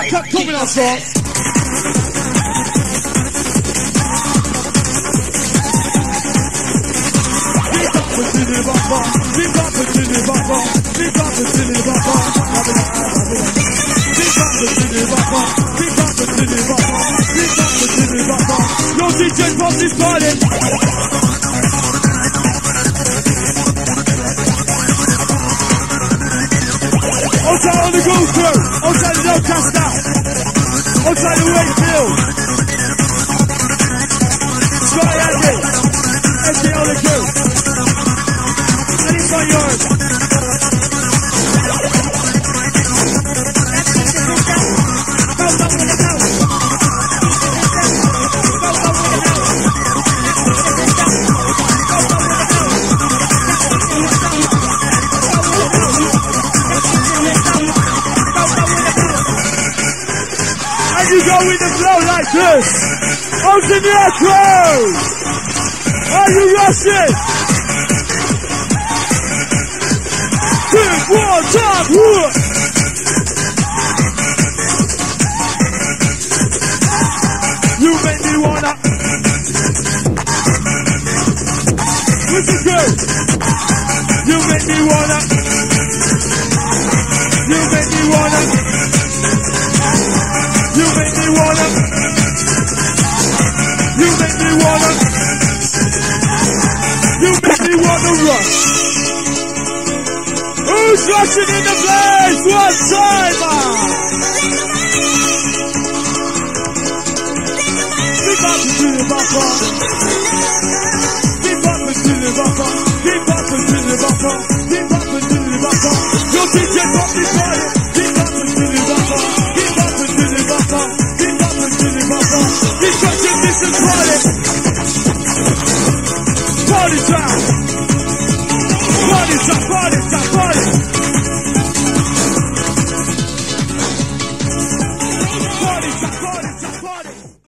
I kept coming on song. Your DJ Boss is calling. Outside on the Gold Crew, outside the Doncaster, outside the Wakefield, Scotty Andy, SD on the crew, and it's on yours. You go with the flow like this. Open your crew. Are you rushing? 2, 1, time. You make me wanna. Listen good. You make me wanna. You make me wanna. You make me wanna. You make me wanna. You make me wanna rush. Who's rushing in the place? One time, keep up until the bumper. Keep up until the bumper. Keep up until the bumper. Keep up until the bumper. Your DJ got me fire. Keep up until the bumper. Keep up until the bumper. Keep up until the bumper. Destruction, this is party. Party time.